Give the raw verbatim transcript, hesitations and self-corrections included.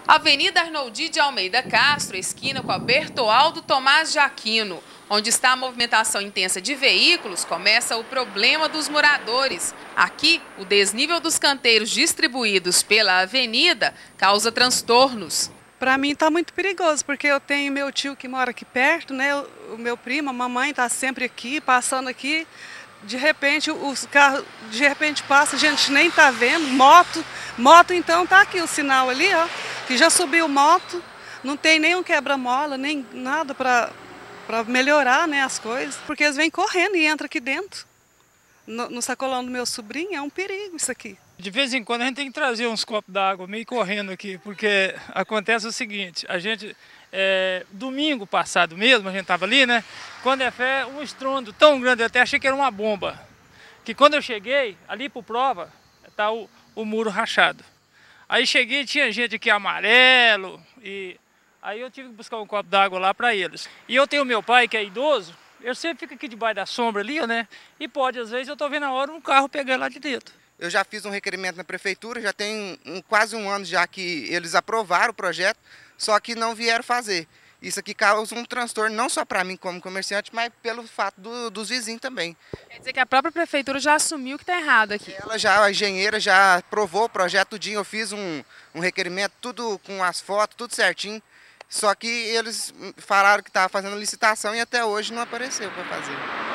Avenida Arnoldi de Almeida Castro, esquina com a Bertoaldo Tomás de Aquino. Onde está a movimentação intensa de veículos, começa o problema dos moradores. Aqui, o desnível dos canteiros distribuídos pela avenida causa transtornos. Para mim está muito perigoso, porque eu tenho meu tio que mora aqui perto, né? O meu primo, a mamãe está sempre aqui, passando aqui. De repente, os carros, de repente passa, a gente nem está vendo. Moto, moto então tá aqui o sinal ali, ó, que já subiu moto. Não tem nenhum quebra-mola, nem nada para para melhorar, né, as coisas, porque eles vêm correndo e entram aqui dentro. No, no sacolão do meu sobrinho é um perigo isso aqui. De vez em quando a gente tem que trazer uns copos d'água meio correndo aqui, porque acontece o seguinte, a gente, é, domingo passado mesmo, a gente estava ali, né, quando é fé, um estrondo tão grande, eu até achei que era uma bomba, que quando eu cheguei, ali por prova, está o, o muro rachado. Aí cheguei, tinha gente aqui amarelo e... Aí eu tive que buscar um copo d'água lá para eles. E eu tenho meu pai, que é idoso, eu sempre fico aqui debaixo da sombra ali, né? E pode, às vezes, eu estou vendo a hora um carro pegar lá de dentro. Eu já fiz um requerimento na prefeitura, já tem um, quase um ano já que eles aprovaram o projeto, só que não vieram fazer. Isso aqui causa um transtorno, não só para mim como comerciante, mas pelo fato do, dos vizinhos também. Quer dizer que a própria prefeitura já assumiu que está errado aqui. Ela já, a engenheira já aprovou o projeto, tudinho, eu fiz um, um requerimento, tudo com as fotos, tudo certinho. Só que eles falaram que estavam fazendo licitação e até hoje não apareceu para fazer.